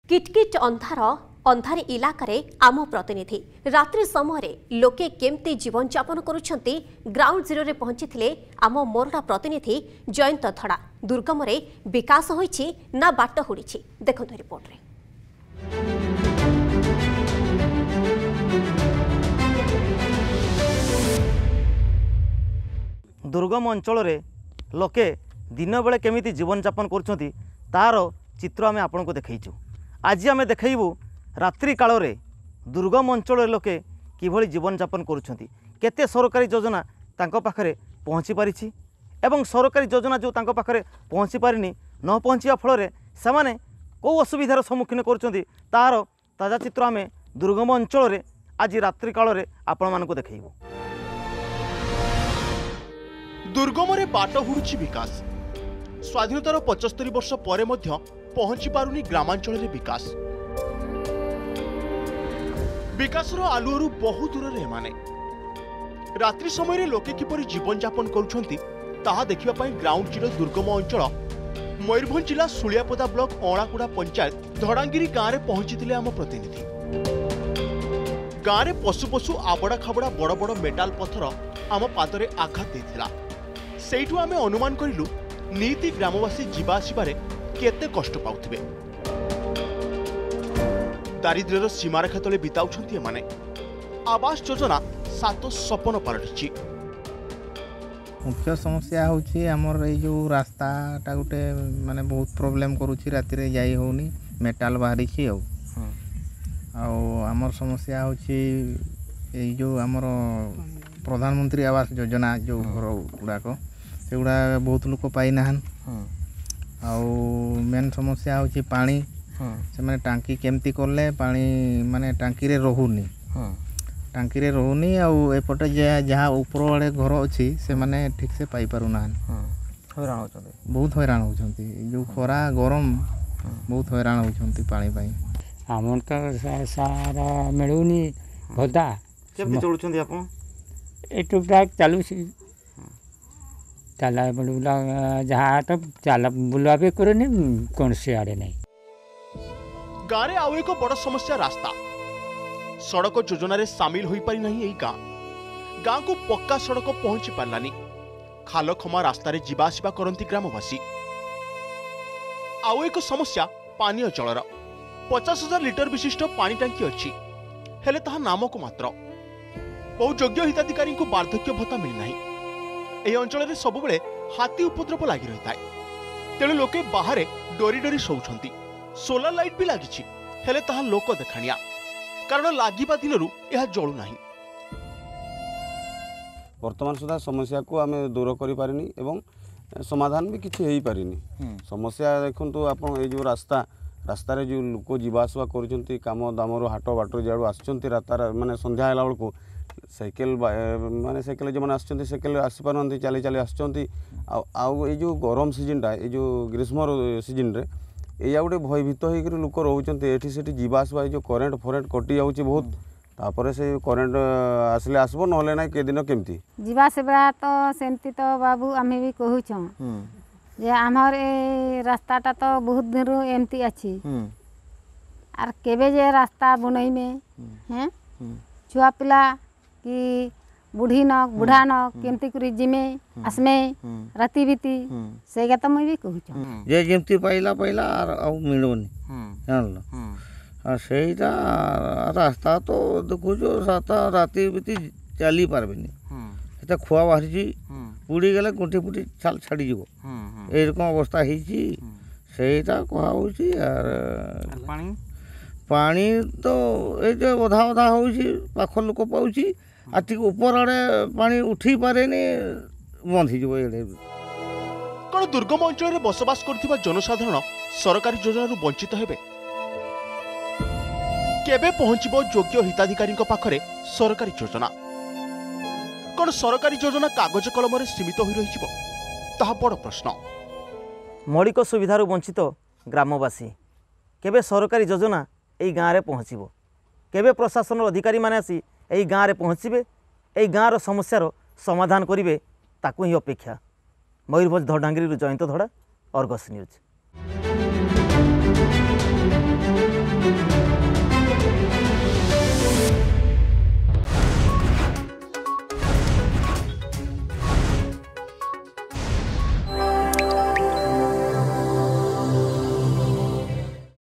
किटकिट अंधार अंधारी इलाकार आम प्रतिनिधि रात्रि समय लोके केमती जीवन यापन करुछंती ग्राउंड जीरो रे पहुंची आम मोरडा प्रतिनिधि जयंत धड़ा दुर्गम विकास होईछि ना बाट हुड़िछि देखंतु रिपोर्ट रे। दुर्गम अंचल रे लोके दिन बेले केमिति जीवन यापन करुछंती तार चित्र आमे आपन को देखैछु। आज आमे देखैबू रात्रि काल रे दुर्गम अंचल लोके किभली जीवन यापन करुछंती केते सरकारी योजना तांको पाखरे पहुँची पारिछि एवं सरकारी योजना जो तांको पाखरे पहुँची पारिनी न पहुँचिया फल रे सेमाने को असुविधार सम्मुखीन करुछंती तार ताजा चित्र आमे दुर्गम अंचल रे आज रात्रि काल रे आपण मानको देखैबू। दुर्गम रे बाट हुड़ुछि विकास स्वाधीनतार 75 वर्ष पर पहुंची पारुनी ग्रामांचल रे विकास विकासर आलुअरु बहुत दूर रे माने रात्रि समय लोके किपरि जीवन यापन करुछंती ताहा देखिबा पई ग्राउंड जीरो दुर्गम अंचल मयूरभंज जिला सुलियापदा ब्लॉक अणाकुड़ा पंचायत धड़ांगिरी गाँव में पहुंची आम प्रतिनिधि। गाँव में पशु पशु आबड़ा खाबड़ा बड़ बड़ मेटाल पत्थर आम पादरे आघात देथिला सेठू आमे अनुमान करिलु नीति ग्रामवासी जीवा आसिबारे केते कष्ट पाउथिबे। दारिद्र्यर सीमारेखा तले बिताउछंती एमाने आवास योजना सात सपन पलटिछि। मुख्य समस्या होछि हमर ए जो रास्ताटा गोटे माने बहुत प्रॉब्लम करूछि राति रे जाई होउनी मेटाल बाहरी छी आमर समस्या होछि ए जो हमर प्रधानमंत्री आवास योजना जो घर गुड़ाक से गुड़ा बहुत लोक पाई नाहन मेन समस्या होछि पानी से माने टांकी केमती करले पानी माने टांकी रे रहुनी एपटे जहाँ ऊपर वाले घर अच्छी से माने ठीक से पाई पारु नाहन बहुत हैरान होछंती जो खरा गरम बहुत हैरान होछंती पानी पाई हमन का सारा मिलुनी भदा केमती चलुछंती आपन ए टुकटाक चालुसी चला बुला जहाँ तो चला बुला भी करनी कौन से आड़े नहीं। गाँव आउ एक बड़ समस्या रास्ता सड़क योजना रे सामिल होई पारि नहीं एई गाँव को पक्का सड़क पहुंची पारलानी खाल खमा रास्ता रे जीवा आसिबा करंती ग्रामवासी। आउ एक समस्या पानीय जलर 50,000 लिटर विशिष्ट पानी टांकी अच्छी हेले ताहा नामक मात्र बहु योग्य हिताधिकारी को वार्धक्य भत्ता मिलना एही अंचल रे सब बेले हाथी उपद्रव लगी रही है तेणु लोके बाहर डोरी डोरी शोउछंती सोलार लाइट भी लागिछि हेले ताहा लोक देखाणिया कारण लागिबा दिनरु यह जळु नाही। वर्तमान सुधा समस्या को आम दूर करि पारिनी एवं समाधान भी किछि हेई पारिनी समस्या देखंतु आपण ए जो रास्ता रे जो लोक जीवा आसवा करुछंती काम दामरो हाट बाटर जाडू आछंती रातार माने संध्या आला बेलको साइकेल माने साइकेल जो माने आछंती साइकेल आसी पारंती चली चली आछंती आउ ए जो गरम सीजनटा ए जो ग्रीष्म सीजन रे या गोटे भयभीत होकर लोक रोचते एठी सेठी जीवा आसवा जो करेन्ट फरेन्ट कटि जाउछि बहुत तापर से करेन्ट आसले आसबो नहले ना के दिन केमती जीवा सेबा तो सेमती तो बाबू आमे भी कहूछौ जे हमर ए रास्ताटा तो बहुत दिन एमती अछि आर केबे जे रास्ता बनई में हैं छुआ पिला कि बुढ़ी न बुढ़ा न केमती करी जिमे आसमे राति बीती सेगा तो मैं भी कहूछ जे जेमती पाइला आ मिलोनी जानल आ सेटा रास्ता तो देखो जो रास्ता राति बीती चली पारबेनी एटा खुआ बाहरी पुड़ी गले गुंठी पुटी छाल छाड़ी जीवो ए रकम अवस्था हिची सेटा कहा होची यार पानी तो ए जे ओधा ओधा होची पाख लोक पाउची आ ठीक ऊपर आड़े पानी उठी पारे बंद हो कौन दुर्गम अंचल में बसवास करथिबा जनसाधारण सरकारी योजना वंचित हेबे केबे पहुंचबो योग्य हिताधिकारी पाखरे सरकारी योजना कौन सरकारी योजना कागज कलम रे सीमित हो रही ताहा बड़ प्रश्न। मौलिक सुविधार वंचित ग्रामवासी केबे सरकारी योजना एई गाँव रे पहुँचबो केबे प्रशासन अधिकारी माने आसी एई गाँव रे पहुँचबे एई गाँवर समस्यार समाधान करिवे ताकू ही अपेक्षा। मयूरभंज धड़ांगिरी जयंत धड़ा, अर्गस न्यूज।